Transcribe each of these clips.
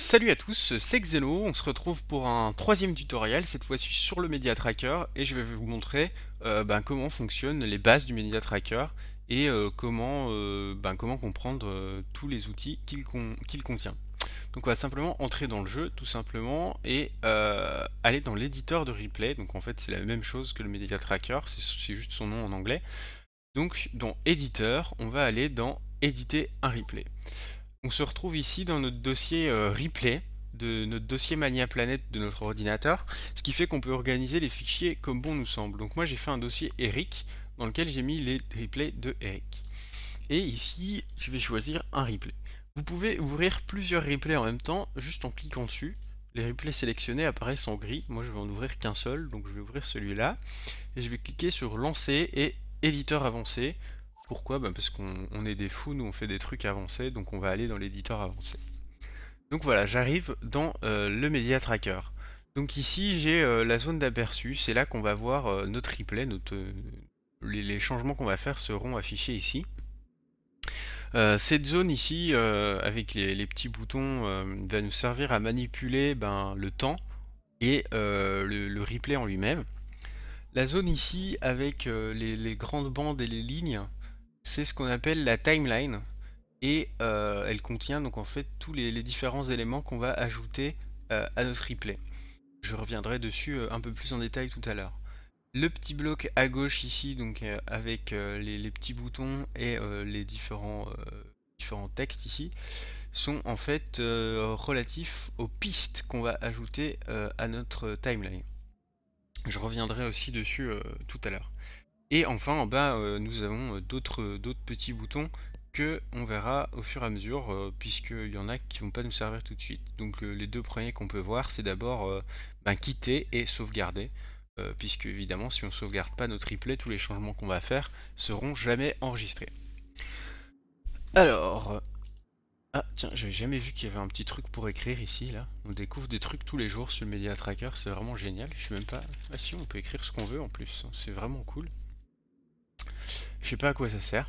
Salut à tous, c'est Xeno, on se retrouve pour un troisième tutoriel, cette fois-ci sur le Media Tracker, et je vais vous montrer comment fonctionnent les bases du Media Tracker et comment comprendre tous les outils qu'il contient. Donc on va simplement entrer dans le jeu, tout simplement, et aller dans l'éditeur de replay. Donc en fait c'est la même chose que le Media Tracker, c'est juste son nom en anglais. Donc dans éditeur, on va aller dans éditer un replay. On se retrouve ici dans notre dossier replay, de notre dossier Mania Planet de notre ordinateur, ce qui fait qu'on peut organiser les fichiers comme bon nous semble. Donc moi j'ai fait un dossier Eric dans lequel j'ai mis les replays de Eric. Et ici je vais choisir un replay. Vous pouvez ouvrir plusieurs replays en même temps juste en cliquant dessus. Les replays sélectionnés apparaissent en gris. Moi je vais en ouvrir qu'un seul, donc je vais ouvrir celui-là. Et je vais cliquer sur lancer et éditeur avancé. Pourquoi? Parce qu'on est des fous, nous on fait des trucs avancés, donc on va aller dans l'éditeur avancé. Donc voilà, j'arrive dans le Media Tracker. Donc ici j'ai la zone d'aperçu, c'est là qu'on va voir notre replay, les changements qu'on va faire seront affichés ici. Cette zone ici, avec les petits boutons, va nous servir à manipuler le temps et le replay en lui-même. La zone ici, avec les grandes bandes et les lignes, c'est ce qu'on appelle la timeline. Et elle contient donc en fait tous les différents éléments qu'on va ajouter à notre replay. Je reviendrai dessus un peu plus en détail tout à l'heure. Le petit bloc à gauche ici, donc avec les petits boutons et les différents textes ici, sont en fait relatifs aux pistes qu'on va ajouter à notre timeline. Je reviendrai aussi dessus tout à l'heure. Et enfin en bas nous avons d'autres petits boutons que on verra au fur et à mesure puisqu'il y en a qui vont pas nous servir tout de suite. Donc les deux premiers qu'on peut voir c'est d'abord quitter et sauvegarder puisque évidemment si on sauvegarde pas notre replay, tous les changements qu'on va faire seront jamais enregistrés. Alors, ah tiens, j'avais jamais vu qu'il y avait un petit truc pour écrire ici là. On découvre des trucs tous les jours sur le Media Tracker, c'est vraiment génial. Je sais même pas. Ah si, on peut écrire ce qu'on veut en plus, c'est vraiment cool. Je sais pas à quoi ça sert.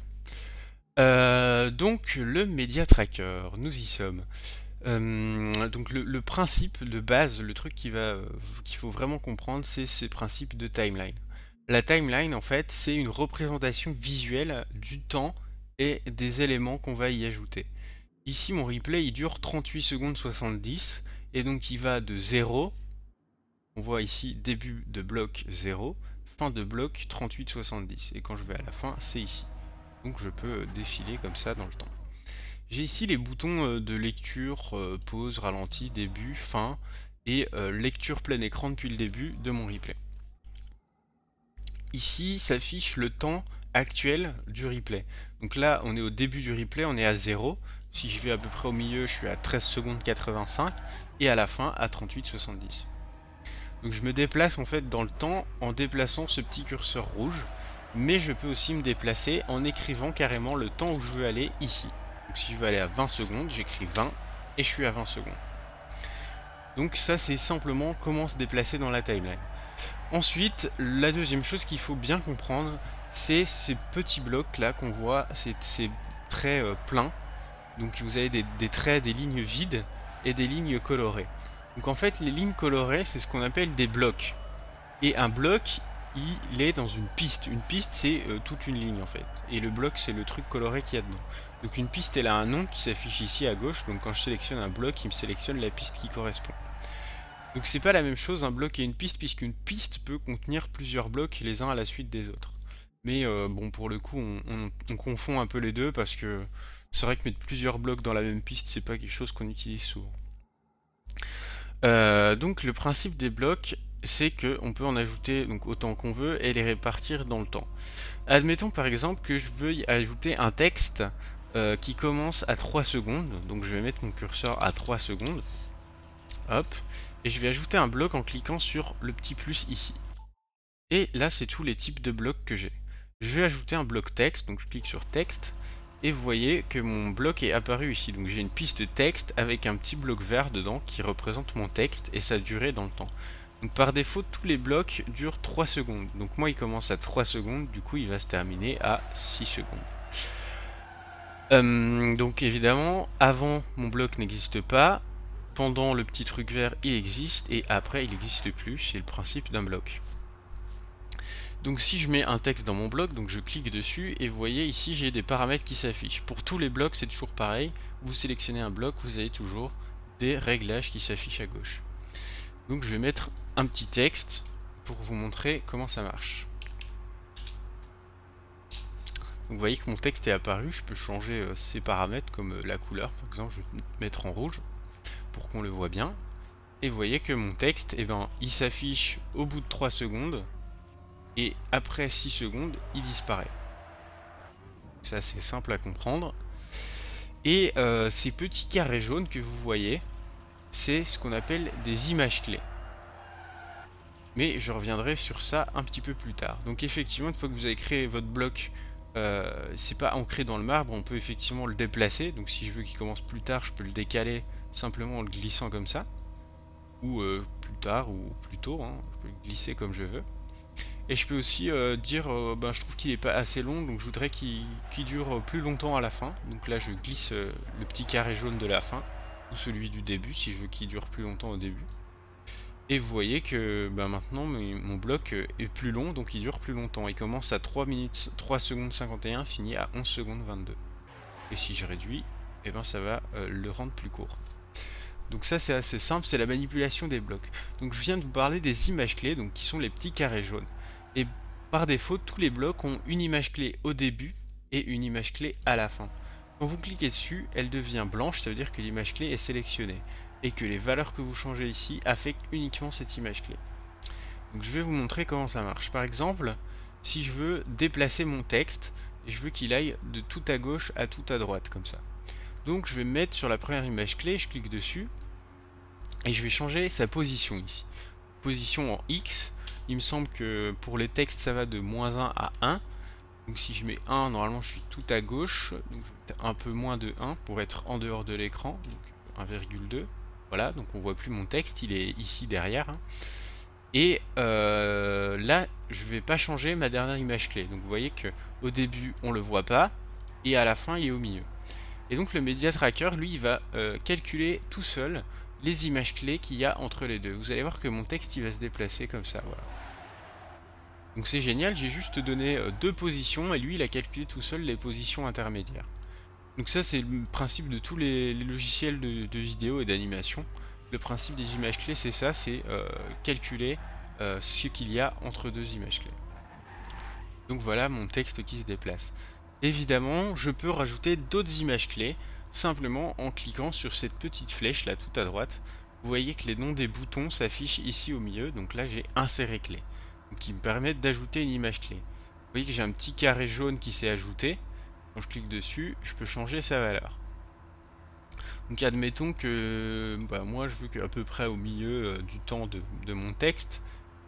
Donc le Media Tracker, nous y sommes. Donc le principe de base, le truc qu'il faut vraiment comprendre, c'est ce principe de timeline. La timeline, en fait, c'est une représentation visuelle du temps et des éléments qu'on va y ajouter. Ici, mon replay, il dure 38 secondes 70, et donc il va de 0, on voit ici début de bloc 0, fin de bloc 38-70, et quand je vais à la fin, c'est ici. Donc je peux défiler comme ça dans le temps. J'ai ici les boutons de lecture, pause, ralenti, début, fin, et lecture plein écran depuis le début de mon replay. Ici s'affiche le temps actuel du replay. Donc là on est au début du replay, on est à 0. Si je vais à peu près au milieu, je suis à 13 secondes 85 et à la fin à 38,70. Donc je me déplace en fait dans le temps en déplaçant ce petit curseur rouge, mais je peux aussi me déplacer en écrivant carrément le temps où je veux aller ici. Donc si je veux aller à 20 secondes, j'écris 20 et je suis à 20 secondes. Donc ça c'est simplement comment se déplacer dans la timeline. Ensuite, la deuxième chose qu'il faut bien comprendre, c'est ces petits blocs là qu'on voit, ces traits pleins. Donc vous avez des traits, des lignes vides et des lignes colorées. Donc en fait les lignes colorées c'est ce qu'on appelle des blocs. Et un bloc il est dans une piste. Une piste c'est toute une ligne en fait. Et le bloc c'est le truc coloré qu'il y a dedans. Donc une piste elle a un nom qui s'affiche ici à gauche. Donc quand je sélectionne un bloc il me sélectionne la piste qui correspond. Donc c'est pas la même chose un bloc et une piste puisqu'une piste peut contenir plusieurs blocs les uns à la suite des autres. Mais bon pour le coup on confond un peu les deux parce que c'est vrai que mettre plusieurs blocs dans la même piste c'est pas quelque chose qu'on utilise souvent. Donc le principe des blocs c'est qu'on peut en ajouter donc autant qu'on veut et les répartir dans le temps. Admettons par exemple que je veuille ajouter un texte qui commence à 3 secondes, donc je vais mettre mon curseur à 3 secondes, hop, et je vais ajouter un bloc en cliquant sur le petit plus ici. Et là c'est tous les types de blocs que j'ai. Je vais ajouter un bloc texte, donc je clique sur texte, et vous voyez que mon bloc est apparu ici. Donc j'ai une piste texte avec un petit bloc vert dedans qui représente mon texte et sa durée dans le temps. Donc par défaut tous les blocs durent 3 secondes. Donc moi il commence à 3 secondes, du coup il va se terminer à 6 secondes. Donc évidemment avant mon bloc n'existe pas. pendant le petit truc vert il existe et après il n'existe plus, c'est le principe d'un bloc. Donc si je mets un texte dans mon bloc, donc je clique dessus et vous voyez ici j'ai des paramètres qui s'affichent. Pour tous les blocs c'est toujours pareil, vous sélectionnez un bloc, vous avez toujours des réglages qui s'affichent à gauche. Donc je vais mettre un petit texte pour vous montrer comment ça marche. Donc vous voyez que mon texte est apparu, je peux changer ses paramètres comme la couleur par exemple, je vais mettre en rouge pour qu'on le voit bien. Et vous voyez que mon texte, eh ben, il s'affiche au bout de 3 secondes et après 6 secondes, il disparaît. C'est assez simple à comprendre. Et ces petits carrés jaunes que vous voyez, c'est ce qu'on appelle des images clés. Mais je reviendrai sur ça un petit peu plus tard. Donc effectivement, une fois que vous avez créé votre bloc, c'est pas ancré dans le marbre, on peut effectivement le déplacer. Donc si je veux qu'il commence plus tard, je peux le décaler simplement en le glissant comme ça. Ou plus tard ou plus tôt, hein. Je peux le glisser comme je veux. Et je peux aussi dire, ben, je trouve qu'il est pas assez long, donc je voudrais qu'il dure plus longtemps à la fin. Donc là je glisse le petit carré jaune de la fin, ou celui du début si je veux qu'il dure plus longtemps au début. Et vous voyez que ben, maintenant mon bloc est plus long, donc il dure plus longtemps. Il commence à 3 secondes 51, finit à 11 secondes 22. Et si je réduis, et ben, ça va le rendre plus court. Donc ça c'est assez simple, c'est la manipulation des blocs. Donc je viens de vous parler des images clés, donc qui sont les petits carrés jaunes. Et par défaut, tous les blocs ont une image clé au début et une image clé à la fin. Quand vous cliquez dessus, elle devient blanche, ça veut dire que l'image clé est sélectionnée. Et que les valeurs que vous changez ici affectent uniquement cette image clé. Donc je vais vous montrer comment ça marche. Par exemple, si je veux déplacer mon texte, et je veux qu'il aille de tout à gauche à tout à droite, comme ça. Donc je vais me mettre sur la première image clé, je clique dessus, et je vais changer sa position ici. Position en X, il me semble que pour les textes ça va de -1 à 1. Donc si je mets 1, normalement je suis tout à gauche, donc je vais mettre un peu moins de 1 pour être en dehors de l'écran, donc 1,2. Voilà, donc on voit plus mon texte, il est ici derrière. Hein. Et là, je vais pas changer ma dernière image clé. Donc vous voyez que au début on le voit pas, et à la fin il est au milieu. Et donc le Media Tracker, lui, il va calculer tout seul les images clés qu'il y a entre les deux. Vous allez voir que mon texte, il va se déplacer comme ça, voilà. Donc c'est génial, j'ai juste donné deux positions, et lui, il a calculé tout seul les positions intermédiaires. Donc ça, c'est le principe de tous les logiciels de vidéo et d'animation. Le principe des images clés, c'est ça, c'est calculer ce qu'il y a entre deux images clés. Donc voilà mon texte qui se déplace. Évidemment, je peux rajouter d'autres images clés simplement en cliquant sur cette petite flèche là tout à droite. Vous voyez que les noms des boutons s'affichent ici au milieu, donc là j'ai inséré clé, donc qui me permettent d'ajouter une image clé. Vous voyez que j'ai un petit carré jaune qui s'est ajouté. Quand je clique dessus, je peux changer sa valeur. Donc admettons que moi je veux qu'à peu près au milieu du temps de mon texte,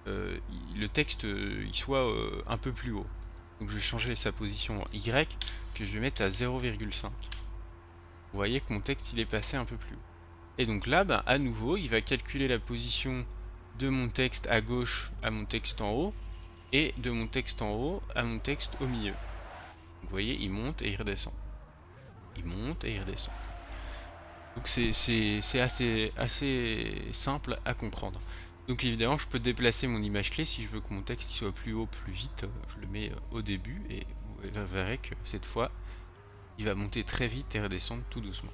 le texte il soit un peu plus haut. Donc je vais changer sa position en Y, que je vais mettre à 0,5. Vous voyez que mon texte il est passé un peu plus haut. Et donc là, à nouveau, il va calculer la position de mon texte à gauche à mon texte en haut, et de mon texte en haut à mon texte au milieu. Donc vous voyez, il monte et il redescend. Il monte et il redescend. Donc c'est assez simple à comprendre. Donc évidemment, je peux déplacer mon image clé si je veux que mon texte soit plus haut, plus vite. Je le mets au début et vous verrez que cette fois, il va monter très vite et redescendre tout doucement.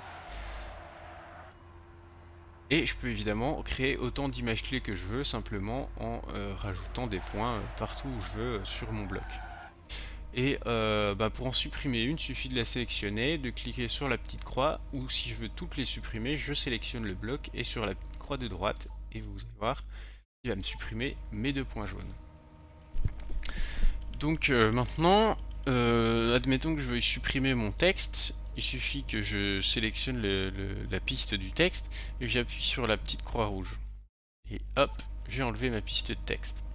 Et je peux évidemment créer autant d'images clés que je veux, simplement en rajoutant des points partout où je veux sur mon bloc. Et pour en supprimer une, il suffit de la sélectionner, de cliquer sur la petite croix, ou si je veux toutes les supprimer, je sélectionne le bloc et sur la petite croix de droite, et vous allez voir, il va me supprimer mes deux points jaunes. Donc maintenant, admettons que je veuille supprimer mon texte, il suffit que je sélectionne la piste du texte, et j'appuie sur la petite croix rouge. Et hop, j'ai enlevé ma piste de texte.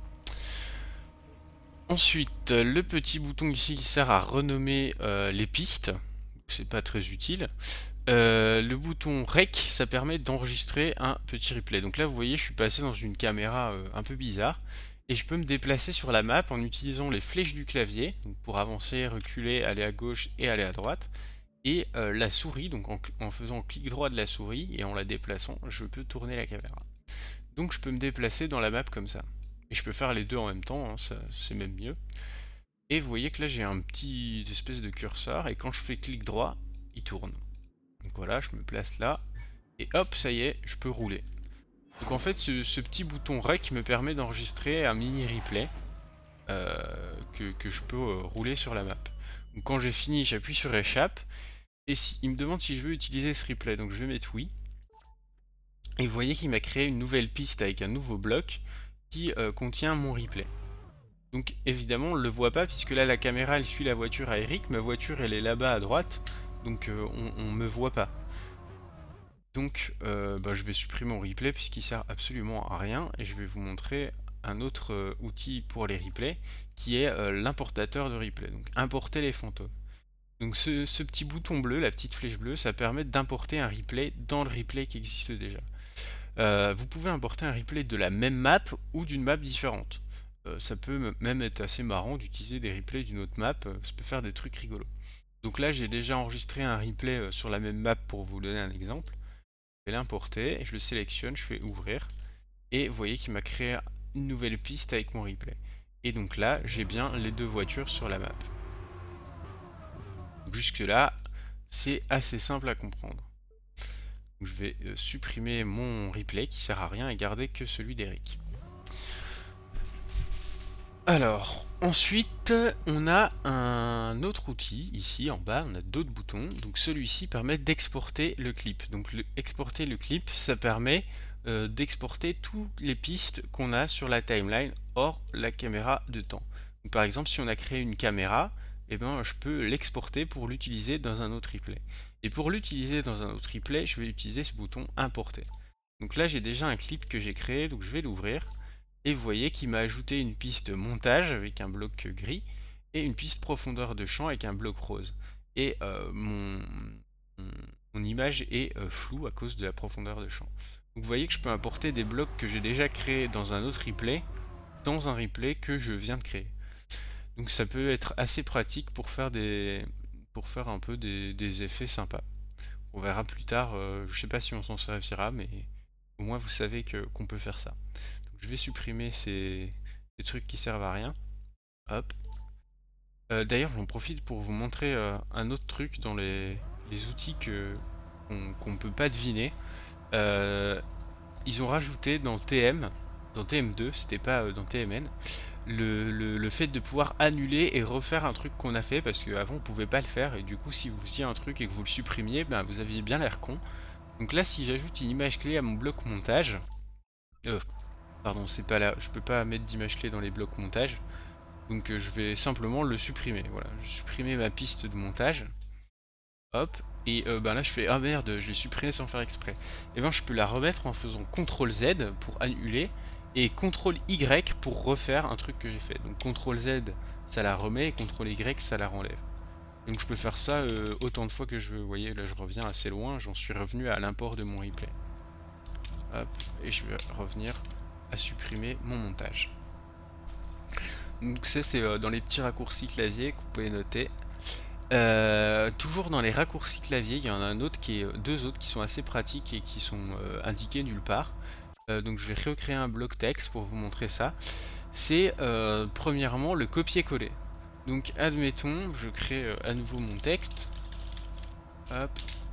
Ensuite, le petit bouton ici qui sert à renommer les pistes, c'est pas très utile. Le bouton REC, ça permet d'enregistrer un petit replay. Donc là, vous voyez, je suis passé dans une caméra un peu bizarre, et je peux me déplacer sur la map en utilisant les flèches du clavier, donc pour avancer, reculer, aller à gauche et aller à droite. Et la souris, donc en faisant clic droit de la souris et en la déplaçant, je peux tourner la caméra. Donc je peux me déplacer dans la map comme ça. Et je peux faire les deux en même temps, hein, c'est même mieux. Et vous voyez que là j'ai un petit espèce de curseur et quand je fais clic droit, il tourne. Donc voilà, je me place là et hop, ça y est, je peux rouler. Donc en fait ce petit bouton REC me permet d'enregistrer un mini replay que je peux rouler sur la map. Donc quand j'ai fini, j'appuie sur échappe et il me demande si je veux utiliser ce replay. Donc je vais mettre oui. Et vous voyez qu'il m'a créé une nouvelle piste avec un nouveau bloc qui contient mon replay. Donc évidemment on ne le voit pas puisque là la caméra elle suit la voiture à Eric, ma voiture elle est là-bas à droite, donc on me voit pas. Donc je vais supprimer mon replay puisqu'il sert absolument à rien et je vais vous montrer un autre outil pour les replays qui est l'importateur de replay, donc importer les fantômes. Donc ce petit bouton bleu, la petite flèche bleue, ça permet d'importer un replay dans le replay qui existe déjà. Vous pouvez importer un replay de la même map ou d'une map différente. Ça peut même être assez marrant d'utiliser des replays d'une autre map, ça peut faire des trucs rigolos. Donc là j'ai déjà enregistré un replay sur la même map pour vous donner un exemple. Je vais l'importer, je le sélectionne, je fais ouvrir, et vous voyez qu'il m'a créé une nouvelle piste avec mon replay. Et donc là j'ai bien les deux voitures sur la map. Jusque là c'est assez simple à comprendre. Donc je vais supprimer mon replay qui sert à rien et garder que celui d'Eric. Alors, ensuite, on a un autre outil, ici en bas, on a d'autres boutons. Donc celui-ci permet d'exporter le clip. Donc exporter le clip, ça permet d'exporter toutes les pistes qu'on a sur la timeline hors la caméra de temps. Donc, par exemple, si on a créé une caméra, eh ben, je peux l'exporter pour l'utiliser dans un autre replay. Et pour l'utiliser dans un autre replay, je vais utiliser ce bouton importer. Donc là, j'ai déjà un clip que j'ai créé, donc je vais l'ouvrir. Et vous voyez qu'il m'a ajouté une piste montage avec un bloc gris et une piste profondeur de champ avec un bloc rose. Et mon image est floue à cause de la profondeur de champ. Donc vous voyez que je peux importer des blocs que j'ai déjà créés dans un autre replay, dans un replay que je viens de créer. Donc ça peut être assez pratique pour faire un peu des effets sympas. On verra plus tard, je sais pas si on s'en servira, mais au moins vous savez qu'on peut faire ça. Donc je vais supprimer ces trucs qui servent à rien. Hop. D'ailleurs j'en profite pour vous montrer un autre truc dans les outils qu'on ne peut pas deviner. Ils ont rajouté dans dans TM2, c'était pas dans TMN, le fait de pouvoir annuler et refaire un truc qu'on a fait, parce qu'avant on pouvait pas le faire, et du coup si vous faisiez un truc et que vous le supprimiez, ben vous aviez bien l'air con. Donc là si j'ajoute une image clé à mon bloc montage, pardon c'est pas là, je peux pas mettre d'image clé dans les blocs montage, donc je vais simplement le supprimer, voilà, je vais supprimer ma piste de montage, hop, et ben là je fais ah merde, je l'ai supprimé sans faire exprès, et ben je peux la remettre en faisant CTRL Z pour annuler, et CTRL Y pour refaire un truc que j'ai fait. Donc CTRL Z ça la remet et CTRL Y ça la renlève. Donc je peux faire ça autant de fois que je veux. Vous voyez là je reviens assez loin, j'en suis revenu à l'import de mon replay. Hop, et je vais revenir à supprimer mon montage. Donc ça c'est dans les petits raccourcis clavier que vous pouvez noter. Toujours dans les raccourcis clavier, il y en a un autre deux autres qui sont assez pratiques et qui sont indiqués nulle part. Donc je vais recréer un bloc texte pour vous montrer ça. C'est premièrement le copier-coller. Donc admettons, je crée à nouveau mon texte. Hop.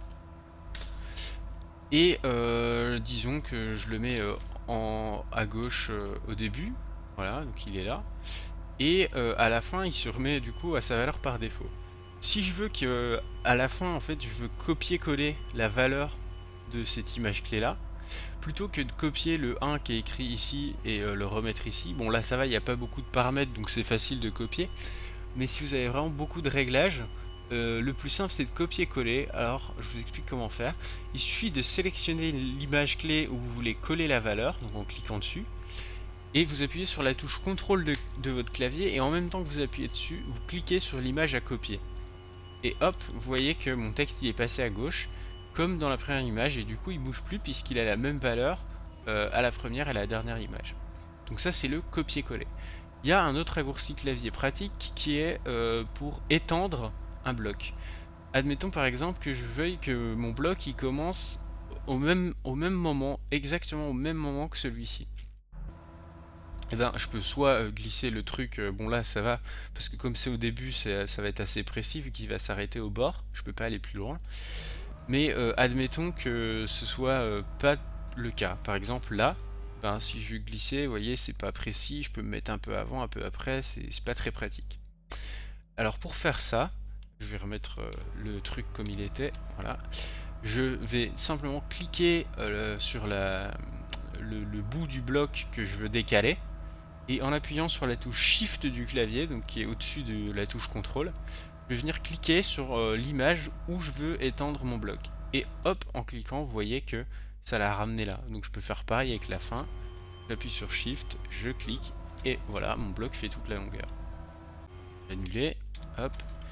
Et disons que je le mets à gauche au début. Voilà, donc il est là. Et à la fin, il se remet du coup à sa valeur par défaut. Si je veux que à la fin, en fait, je veux copier-coller la valeur de cette image clé là, plutôt que de copier le 1 qui est écrit ici et le remettre ici, bon là ça va, il n'y a pas beaucoup de paramètres donc c'est facile de copier, mais si vous avez vraiment beaucoup de réglages, le plus simple c'est de copier-coller. Alors je vous explique comment faire. Il suffit de sélectionner l'image clé où vous voulez coller la valeur, donc en cliquant dessus, et vous appuyez sur la touche CTRL de votre clavier, et en même temps que vous appuyez dessus, vous cliquez sur l'image à copier. Et hop, vous voyez que mon texte il est passé à gauche, comme dans la première image, et du coup il bouge plus puisqu'il a la même valeur à la première et à la dernière image. Donc ça c'est le copier-coller. Il y a un autre raccourci clavier pratique qui est pour étendre un bloc. admettons par exemple que je veuille que mon bloc il commence au même moment, exactement au même moment que celui-ci. Et ben je peux soit glisser le truc, bon là ça va, parce que comme c'est au début ça va être assez précis vu qu'il va s'arrêter au bord, je peux pas aller plus loin. Mais admettons que ce soit pas le cas. Par exemple là, ben, si je veux glisser, vous voyez c'est pas précis, je peux me mettre un peu avant, un peu après, c'est pas très pratique. Alors pour faire ça, je vais remettre le truc comme il était, voilà. Je vais simplement cliquer sur le bout du bloc que je veux décaler. Et en appuyant sur la touche Shift du clavier, donc qui est au-dessus de la touche CTRL, je vais venir cliquer sur l'image où je veux étendre mon bloc. Et hop, en cliquant, vous voyez que ça l'a ramené là. Donc je peux faire pareil avec la fin. J'appuie sur Shift, je clique, et voilà, mon bloc fait toute la longueur. Annuler, hop.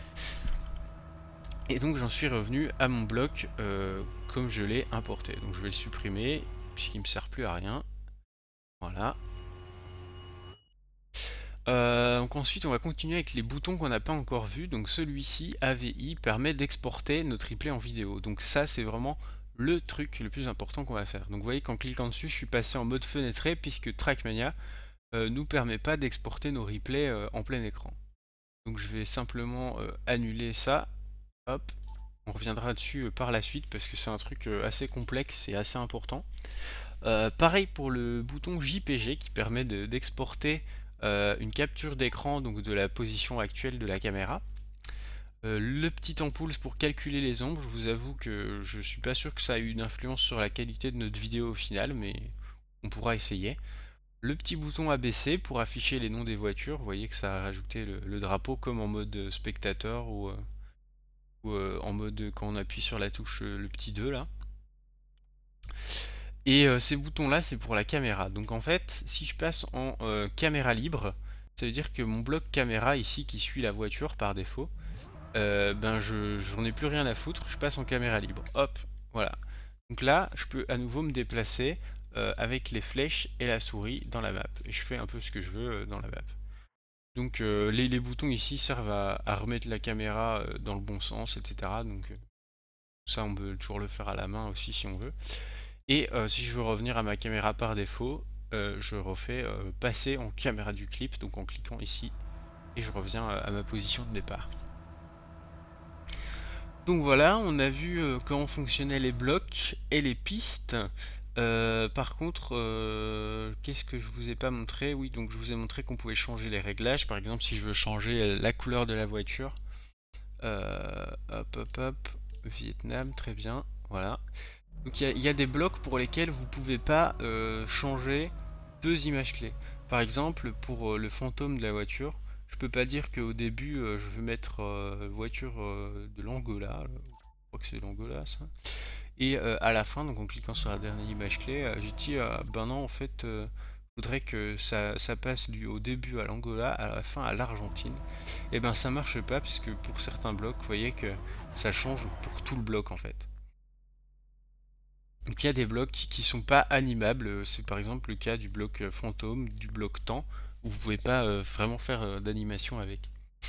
Et donc j'en suis revenu à mon bloc comme je l'ai importé. Donc je vais le supprimer, puisqu'il ne me sert plus à rien. Voilà. Donc ensuite on va continuer avec les boutons qu'on n'a pas encore vus. Donc celui-ci, AVI, permet d'exporter notre replay en vidéo. Donc ça c'est vraiment le truc le plus important qu'on va faire. Donc vous voyez qu'en cliquant dessus je suis passé en mode fenêtré puisque Trackmania nous permet pas d'exporter nos replays en plein écran. Donc je vais simplement annuler ça. Hop, on reviendra dessus par la suite parce que c'est un truc assez complexe et assez important. Pareil pour le bouton JPG qui permet d'exporter une capture d'écran donc de la position actuelle de la caméra. Le petit ampoule pour calculer les ombres, je vous avoue que je suis pas sûr que ça a eu une influence sur la qualité de notre vidéo au final, mais on pourra essayer. Le petit bouton ABC pour afficher les noms des voitures, vous voyez que ça a rajouté le drapeau comme en mode spectateur ou en mode quand on appuie sur la touche le petit 2 là. Et ces boutons là c'est pour la caméra. Donc en fait si je passe en caméra libre, ça veut dire que mon bloc caméra ici qui suit la voiture par défaut, ben j'en ai plus rien à foutre, je passe en caméra libre. Hop, voilà. Donc là je peux à nouveau me déplacer avec les flèches et la souris dans la map. Et je fais un peu ce que je veux dans la map. Donc les boutons ici servent à remettre la caméra dans le bon sens, etc. Donc ça on peut toujours le faire à la main aussi si on veut. Et si je veux revenir à ma caméra par défaut, je refais passer en caméra du clip, donc en cliquant ici, et je reviens à ma position de départ. Donc voilà, on a vu comment fonctionnaient les blocs et les pistes. Par contre, qu'est-ce que je vous ai pas montré? Oui, donc je vous ai montré qu'on pouvait changer les réglages. Par exemple, si je veux changer la couleur de la voiture, hop hop hop, Vietnam, très bien, voilà. Donc il y a des blocs pour lesquels vous pouvez pas changer deux images clés. Par exemple, pour le fantôme de la voiture, je peux pas dire qu'au début je veux mettre voiture de l'Angola, je crois que c'est l'Angola ça. Et à la fin, donc en cliquant sur la dernière image clé, j'ai dit ben non en fait je voudrais que ça passe au début à l'Angola, à la fin à l'Argentine. Et ben ça marche pas puisque pour certains blocs, vous voyez que ça change pour tout le bloc en fait. Donc il y a des blocs qui sont pas animables, c'est par exemple le cas du bloc fantôme, du bloc temps, où vous pouvez pas vraiment faire d'animation avec.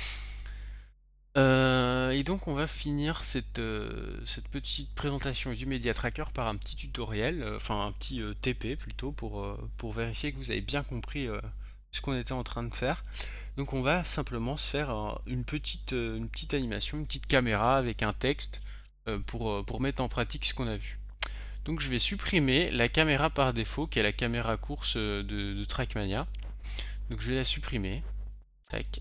Et donc on va finir cette petite présentation du Media Tracker par un petit tutoriel, enfin un petit TP plutôt, pour vérifier que vous avez bien compris ce qu'on était en train de faire. Donc on va simplement se faire une petite animation, une petite caméra avec un texte pour mettre en pratique ce qu'on a vu. Donc je vais supprimer la caméra par défaut, qui est la caméra course de Trackmania. Donc je vais la supprimer. Tac.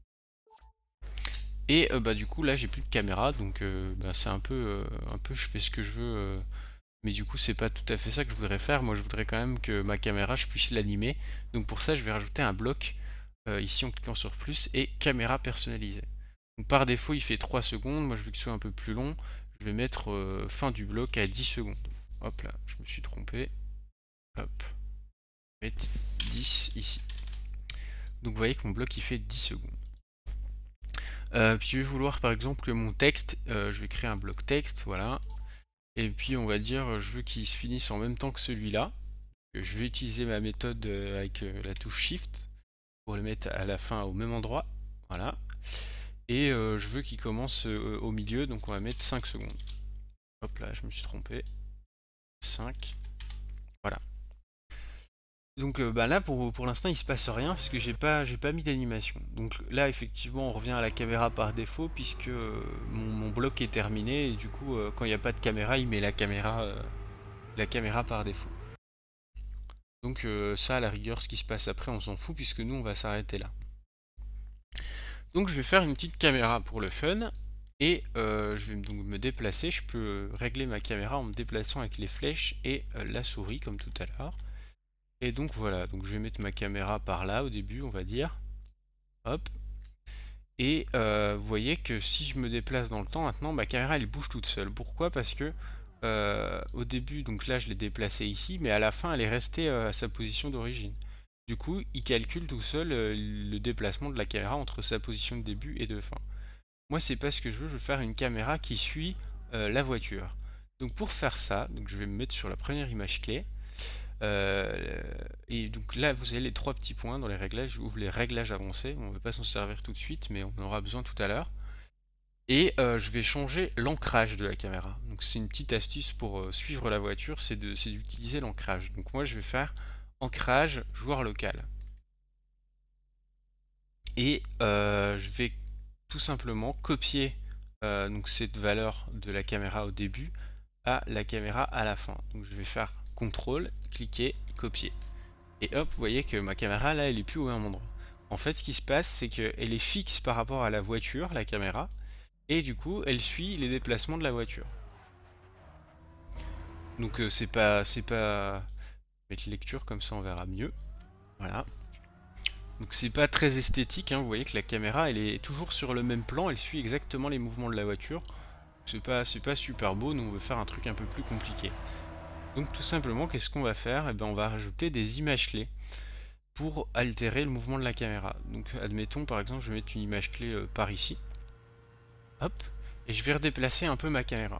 Et bah du coup là j'ai plus de caméra, donc bah, c'est un peu je fais ce que je veux. Mais du coup c'est pas tout à fait ça que je voudrais faire. Moi je voudrais quand même que ma caméra je puisse l'animer. Donc pour ça je vais rajouter un bloc ici en cliquant sur plus et caméra personnalisée. Donc par défaut il fait 3 secondes, moi je veux que ce soit un peu plus long. Je vais mettre fin du bloc à 10 secondes. Hop là, je me suis trompé. Hop. Je vais mettre 10 ici. Donc vous voyez que mon bloc il fait 10 secondes. Puis je vais vouloir par exemple que mon texte, je vais créer un bloc texte, voilà. Et puis on va dire je veux qu'il se finisse en même temps que celui-là. Je vais utiliser ma méthode avec la touche Shift pour le mettre à la fin au même endroit. Voilà. Et je veux qu'il commence au milieu, donc on va mettre 5 secondes. Hop là, je me suis trompé. 5. Voilà. Donc bah là pour l'instant il se passe rien parce que j'ai pas mis d'animation. Donc là effectivement on revient à la caméra par défaut puisque mon bloc est terminé et du coup quand il n'y a pas de caméra il met la caméra par défaut. Donc ça à la rigueur ce qui se passe après on s'en fout puisque nous on va s'arrêter là. Donc je vais faire une petite caméra pour le fun et je vais donc me déplacer. Je peux régler ma caméra en me déplaçant avec les flèches et la souris comme tout à l'heure. Et donc voilà, donc je vais mettre ma caméra par là au début, on va dire. Hop. Et vous voyez que si je me déplace dans le temps, maintenant ma caméra elle bouge toute seule. Pourquoi? Parce que au début, donc là je l'ai déplacée ici, mais à la fin elle est restée à sa position d'origine. Du coup, il calcule tout seul le déplacement de la caméra entre sa position de début et de fin. Moi c'est pas ce que je veux faire une caméra qui suit la voiture. Donc pour faire ça, donc je vais me mettre sur la première image clé. Et donc là vous avez les trois petits points dans les réglages, ouvre les réglages avancés, on ne va pas s'en servir tout de suite mais on en aura besoin tout à l'heure. Et je vais changer l'ancrage de la caméra. Donc c'est une petite astuce pour suivre la voiture, c'est d'utiliser l'ancrage. Donc moi je vais faire ancrage joueur local. Et je vais tout simplement copier donc cette valeur de la caméra au début à la caméra à la fin. Donc je vais faire CTRL, cliquer, copier. Et hop, vous voyez que ma caméra là, elle est plus au même endroit. En fait, ce qui se passe, c'est qu'elle est fixe par rapport à la voiture, la caméra, et du coup, elle suit les déplacements de la voiture. Donc c'est pas... mettre lecture, comme ça on verra mieux. Voilà. Donc c'est pas très esthétique, hein. Vous voyez que la caméra, elle est toujours sur le même plan, elle suit exactement les mouvements de la voiture. C'est pas super beau, nous on veut faire un truc un peu plus compliqué. Donc tout simplement, qu'est-ce qu'on va faire? Eh ben, on va rajouter des images clés pour altérer le mouvement de la caméra. Donc admettons par exemple, je vais mettre une image clé par ici. Hop. Et je vais redéplacer un peu ma caméra.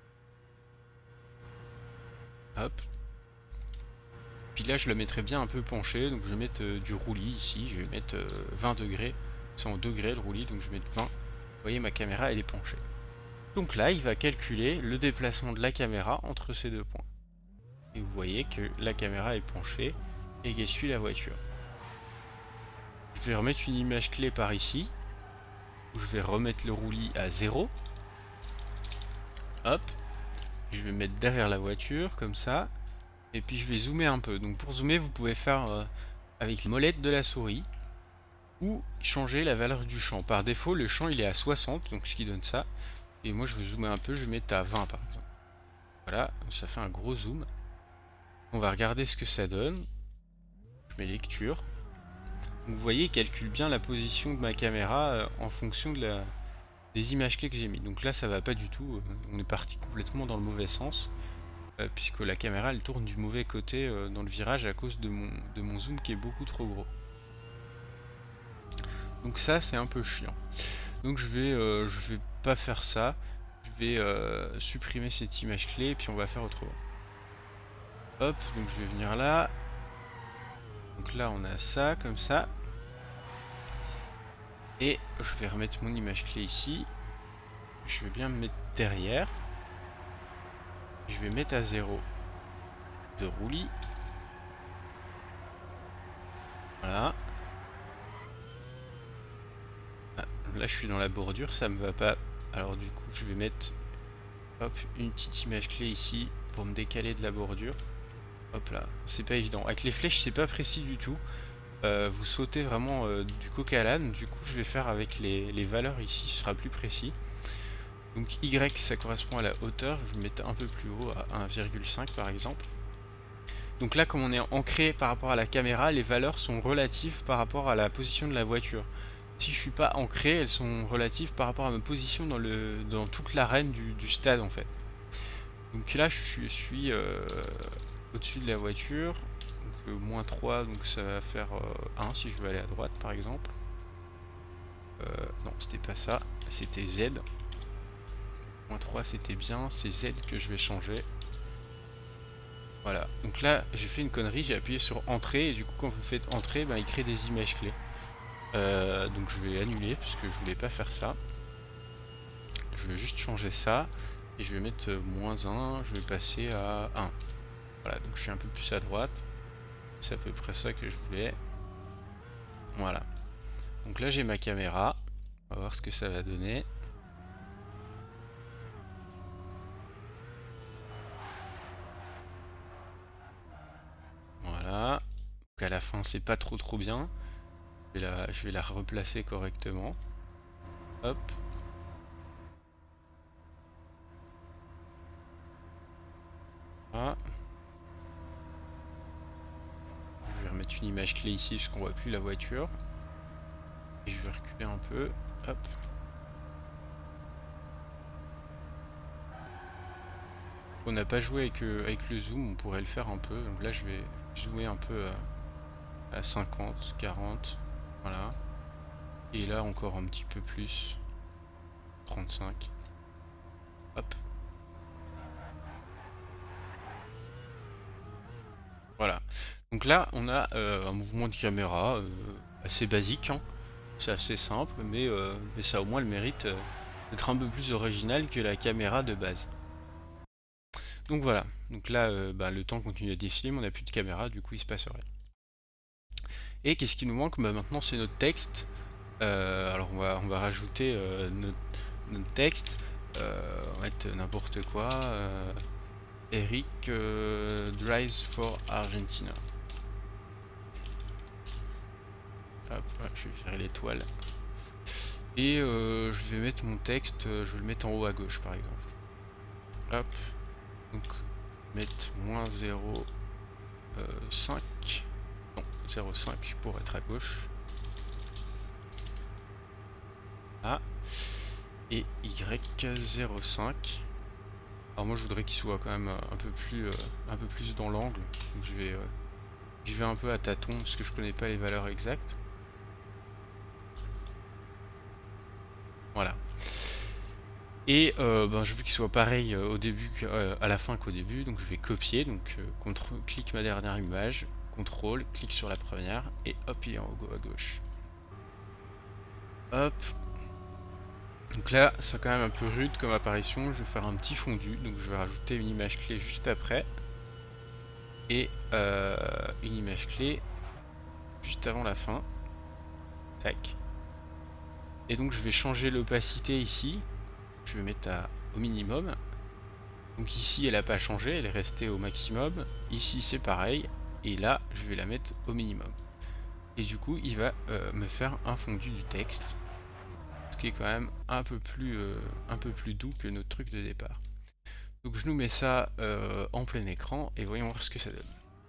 Hop. Puis là je la mettrai bien un peu penchée, donc je vais mettre du roulis ici, je vais mettre 20 degrés. C'est en degrés le roulis, donc je vais mettre 20. Vous voyez ma caméra elle est penchée. Donc là il va calculer le déplacement de la caméra entre ces deux points. Et vous voyez que la caméra est penchée et qu'elle suit la voiture. Je vais remettre une image clé par ici, où je vais remettre le roulis à 0. Hop. Et je vais mettre derrière la voiture, comme ça. Et puis je vais zoomer un peu. Donc pour zoomer, vous pouvez faire avec la molette de la souris, ou changer la valeur du champ. Par défaut, le champ il est à 60, donc ce qui donne ça. Et moi je veux zoomer un peu, je vais mettre à 20 par exemple. Voilà, ça fait un gros zoom. On va regarder ce que ça donne. Je mets lecture. Donc vous voyez, il calcule bien la position de ma caméra en fonction des images clés que j'ai mis. Donc là, ça va pas du tout. On est parti complètement dans le mauvais sens. Puisque la caméra, elle tourne du mauvais côté dans le virage à cause de mon zoom qui est beaucoup trop gros. Donc ça, c'est un peu chiant. Donc je vais pas faire ça. Je vais supprimer cette image clé et puis on va faire autrement. Hop, donc je vais venir là. Donc là on a ça, comme ça. Et je vais remettre mon image clé ici. Je vais bien me mettre derrière. Je vais mettre à 0 de roulis. Voilà. Ah, là je suis dans la bordure, ça me va pas. Alors du coup je vais mettre hop, une petite image clé ici pour me décaler de la bordure. Hop là, c'est pas évident. Avec les flèches c'est pas précis du tout. Vous sautez vraiment du coq à l'âne. Du coup je vais faire avec les valeurs ici, ce sera plus précis. Donc Y ça correspond à la hauteur, je vais mettre un peu plus haut à 1,5 par exemple. Donc là comme on est ancré par rapport à la caméra, les valeurs sont relatives par rapport à la position de la voiture. Si je suis pas ancré, elles sont relatives par rapport à ma position dans toute l'arène du stade en fait. Donc là je suis au-dessus de la voiture, donc moins 3, donc ça va faire 1 si je veux aller à droite par exemple. Non c'était pas ça, c'était Z. Moins 3 c'était bien, c'est Z que je vais changer. Voilà, donc là j'ai fait une connerie, j'ai appuyé sur entrée et du coup quand vous faites entrée, ben, il crée des images clés. Donc je vais annuler parce que je voulais pas faire ça. Je vais juste changer ça et je vais mettre -1, je vais passer à 1. Voilà, donc je suis un peu plus à droite. C'est à peu près ça que je voulais. Voilà. Donc là j'ai ma caméra. On va voir ce que ça va donner. Voilà. Donc à la fin c'est pas trop bien. Je vais la replacer correctement. Hop. Voilà. Je vais remettre une image clé ici parce qu'on voit plus la voiture. Et je vais reculer un peu. Hop. On n'a pas joué avec le zoom, on pourrait le faire un peu. Donc là je vais zoomer un peu à 50, 40. Voilà. Et là encore un petit peu plus. 35. Hop. Voilà. Donc là on a un mouvement de caméra assez basique. Hein. C'est assez simple, mais ça a au moins le mérite d'être un peu plus original que la caméra de base. Donc voilà, donc là le temps continue à défiler, mais on n'a plus de caméra, du coup il se passe rien. Et qu'est-ce qui nous manque? Maintenant c'est notre texte. Alors on va rajouter notre texte, on va mettre n'importe quoi. Eric drives for Argentina. Hop, ouais, je vais virer l'étoile. Et je vais mettre mon texte, je vais le mettre en haut à gauche par exemple. Hop, donc mettre -0,5. Non, 0,5 pour être à gauche. A et Y0,5. Alors moi je voudrais qu'il soit quand même un peu plus dans l'angle. Donc je vais un peu à tâtons parce que je connais pas les valeurs exactes. Voilà. Et je veux qu'il soit pareil au début à la fin qu'au début, donc je vais copier, donc clique ma dernière image, CTRL, clique sur la première, et hop, il est en haut à gauche. Hop. Donc là, c'est quand même un peu rude comme apparition, je vais faire un petit fondu, donc je vais rajouter une image clé juste après, et une image clé juste avant la fin. Tac. Et donc je vais changer l'opacité ici. Je vais mettre au minimum. Donc ici elle n'a pas changé, elle est restée au maximum. Ici c'est pareil. Et là je vais la mettre au minimum. Et du coup il va me faire un fondu du texte. Ce qui est quand même un peu plus doux que notre truc de départ. Donc je nous mets ça en plein écran et voyons voir ce que ça donne.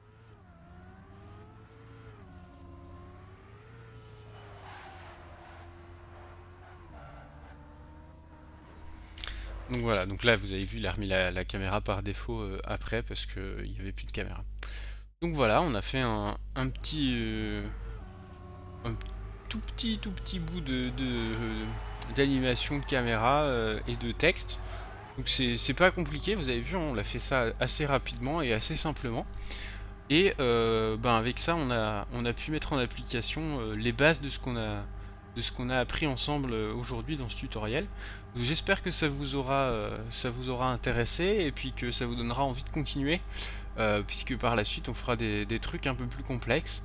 Donc voilà, donc là vous avez vu, il a remis la caméra par défaut après parce qu'il n'y avait plus de caméra. Donc voilà, on a fait un tout petit bout d'animation de caméra et de texte. Donc c'est pas compliqué, vous avez vu, on l'a fait ça assez rapidement et assez simplement. Et avec ça, on a pu mettre en application les bases de ce qu'on a appris ensemble aujourd'hui dans ce tutoriel. J'espère que ça vous aura intéressé et puis que ça vous donnera envie de continuer, puisque par la suite on fera des trucs un peu plus complexes.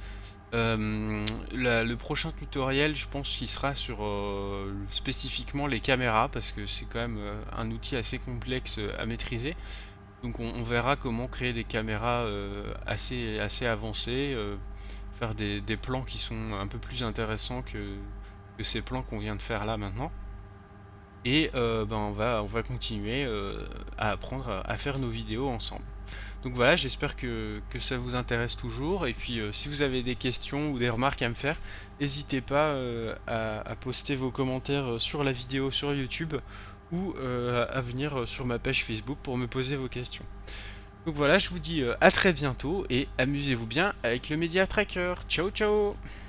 Le prochain tutoriel, je pense qu'il sera sur spécifiquement les caméras, parce que c'est quand même un outil assez complexe à maîtriser. Donc on verra comment créer des caméras assez avancées, faire des plans qui sont un peu plus intéressants que ces plans qu'on vient de faire là maintenant. Et on va continuer à apprendre à faire nos vidéos ensemble. Donc voilà, j'espère que ça vous intéresse toujours. Et puis si vous avez des questions ou des remarques à me faire, n'hésitez pas à poster vos commentaires sur la vidéo sur YouTube ou à venir sur ma page Facebook pour me poser vos questions. Donc voilà, je vous dis à très bientôt et amusez-vous bien avec le Media Tracker. Ciao ciao!